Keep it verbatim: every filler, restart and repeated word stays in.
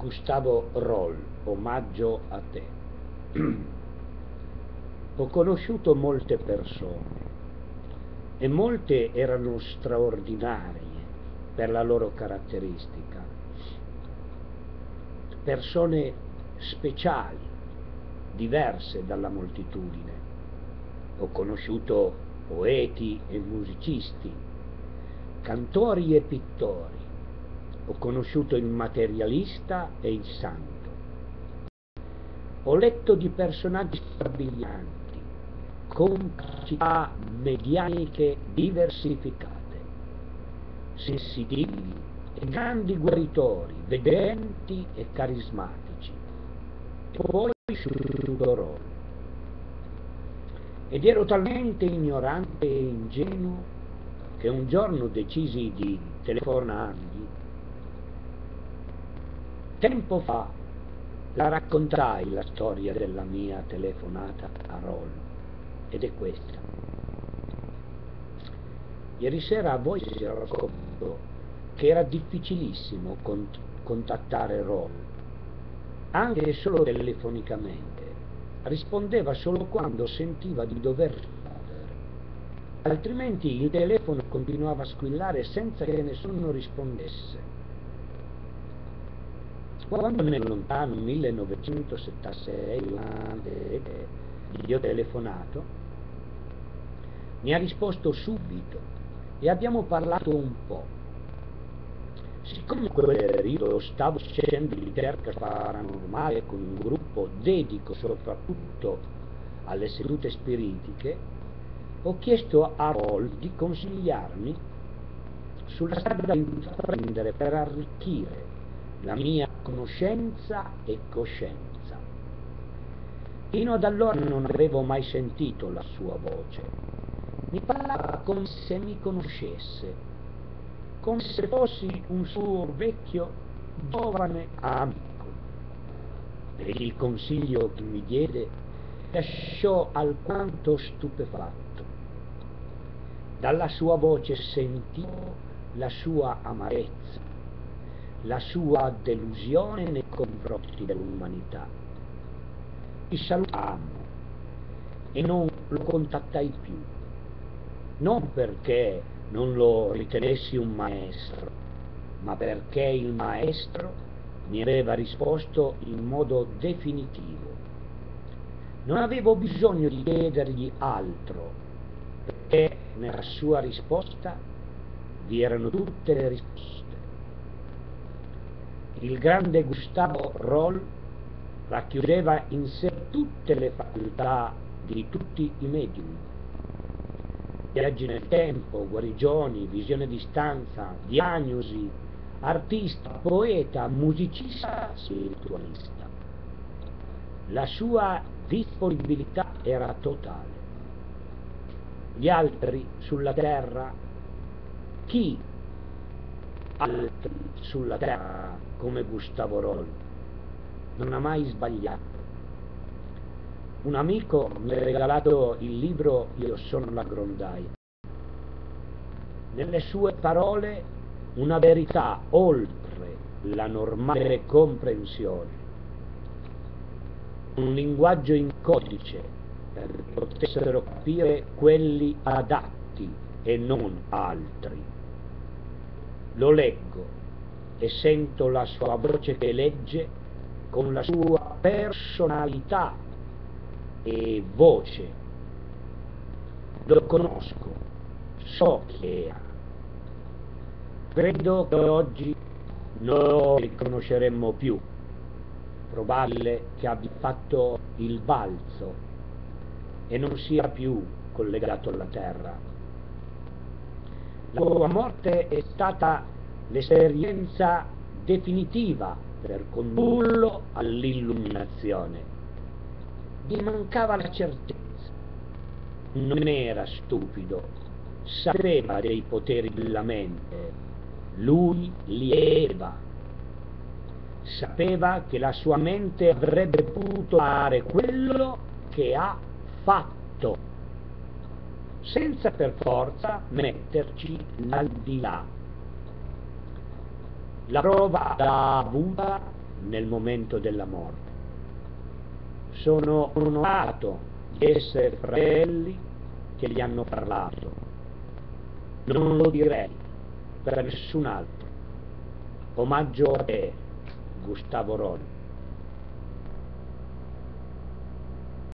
Gustavo Roll, omaggio a te. Ho conosciuto molte persone e molte erano straordinarie per la loro caratteristica, persone speciali, diverse dalla moltitudine. Ho conosciuto poeti e musicisti, cantori e pittori. Ho conosciuto il materialista e il santo. Ho letto di personaggi strabilianti, con capacità medianiche diversificate, sensitivi e grandi guaritori, vedenti e carismatici. E poi sul Roll. Ed ero talmente ignorante e ingenuo che un giorno decisi di telefonargli. Tempo fa la raccontai la storia della mia telefonata a Roll, ed è questa. Ieri sera a voi si era scoperto che era difficilissimo cont- contattare Roll, anche solo telefonicamente. Rispondeva solo quando sentiva di dover rispondere, altrimenti il telefono continuava a squillare senza che nessuno rispondesse. Quando nel lontano millenovecentosettantasei gli ho telefonato, mi ha risposto subito e abbiamo parlato un po'. Siccome in quel periodo stavo facendo ricerca paranormale con un gruppo dedico soprattutto alle sedute spiritiche, ho chiesto a Roll di consigliarmi sulla strada da intraprendere per arricchire la mia conoscenza e coscienza. Fino ad allora non avevo mai sentito la sua voce. Mi parlava come se mi conoscesse, come se fossi un suo vecchio giovane amico. E il consiglio che mi diede lasciò alquanto stupefatto. Dalla sua voce sentivo la sua amarezza, la sua delusione nei confronti dell'umanità. Ci salutammo e non lo contattai più, non perché non lo ritenessi un maestro, ma perché il maestro mi aveva risposto in modo definitivo. Non avevo bisogno di chiedergli altro, perché nella sua risposta vi erano tutte le risposte. Il grande Gustavo Roll racchiudeva in sé tutte le facoltà di tutti i medium. Viaggi nel tempo, guarigioni, visione di stanza, diagnosi, artista, poeta, musicista, spiritualista. La sua disponibilità era totale. Gli altri sulla terra, chi altri sulla terra come Gustavo Roll non ha mai sbagliato. Un amico mi ha regalato il libro Io sono la grondaia. Nelle sue parole una verità oltre la normale comprensione, un linguaggio in codice perché potessero capire quelli adatti e non altri. Lo leggo e sento la sua voce che legge con la sua personalità e voce. Lo conosco, so chi era. Credo che oggi non lo riconosceremmo più. Probabile che abbia fatto il balzo e non sia più collegato alla terra. La sua morte è stata l'esperienza definitiva per condurlo all'illuminazione. Gli mancava la certezza. Non era stupido, sapeva dei poteri della mente. Lui li aveva. Sapeva che la sua mente avrebbe potuto fare quello che ha fatto, senza per forza metterci l'aldilà. La prova l'ha avuta nel momento della morte. Sono onorato di essere fratelli che gli hanno parlato. Non lo direi per nessun altro. Omaggio a te, Gustavo Roll.